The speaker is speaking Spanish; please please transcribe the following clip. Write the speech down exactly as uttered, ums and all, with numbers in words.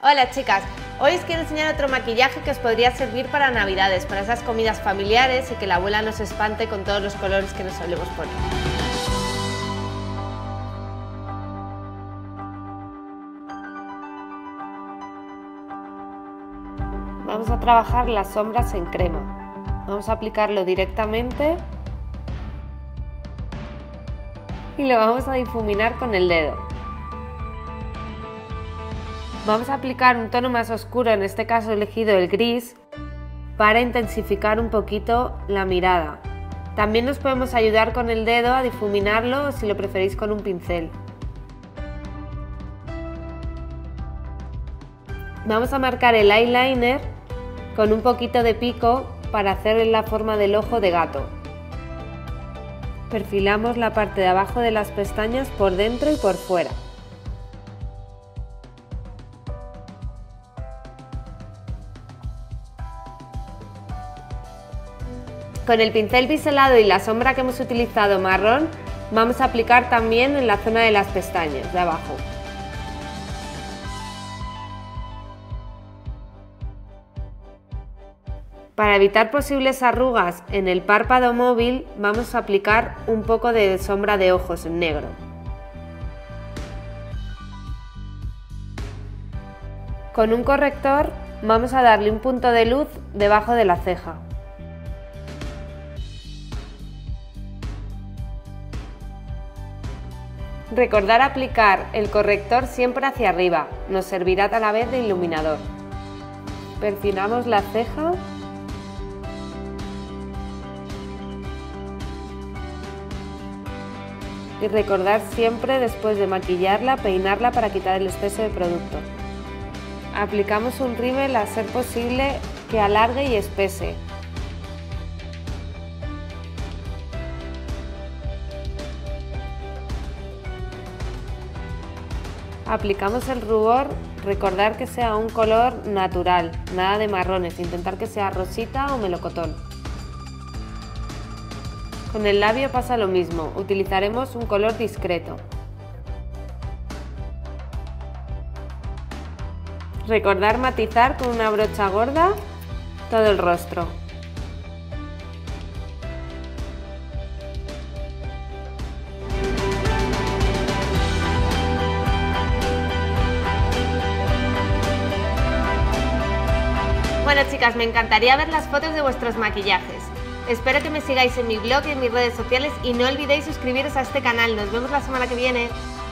Hola chicas, hoy os quiero enseñar otro maquillaje que os podría servir para navidades, para esas comidas familiares y que la abuela nos espante con todos los colores que nos solemos poner. Vamos a trabajar las sombras en crema. Vamos a aplicarlo directamente y lo vamos a difuminar con el dedo. Vamos a aplicar un tono más oscuro, en este caso he elegido el gris, para intensificar un poquito la mirada. También nos podemos ayudar con el dedo a difuminarlo, si lo preferís con un pincel. Vamos a marcar el eyeliner con un poquito de pico para hacer la forma del ojo de gato. Perfilamos la parte de abajo de las pestañas por dentro y por fuera. Con el pincel biselado y la sombra que hemos utilizado marrón, vamos a aplicar también en la zona de las pestañas de abajo. Para evitar posibles arrugas en el párpado móvil, vamos a aplicar un poco de sombra de ojos en negro. Con un corrector vamos a darle un punto de luz debajo de la ceja. Recordar aplicar el corrector siempre hacia arriba, nos servirá a la vez de iluminador. Perfilamos la ceja. Y recordar siempre, después de maquillarla, peinarla para quitar el exceso de producto. Aplicamos un rímel a ser posible que alargue y espese. Aplicamos el rubor, recordar que sea un color natural, nada de marrones, intentar que sea rosita o melocotón. Con el labio pasa lo mismo, utilizaremos un color discreto. Recordar matizar con una brocha gorda todo el rostro. Bueno chicas, me encantaría ver las fotos de vuestros maquillajes. Espero que me sigáis en mi blog y en mis redes sociales y no olvidéis suscribiros a este canal. Nos vemos la semana que viene.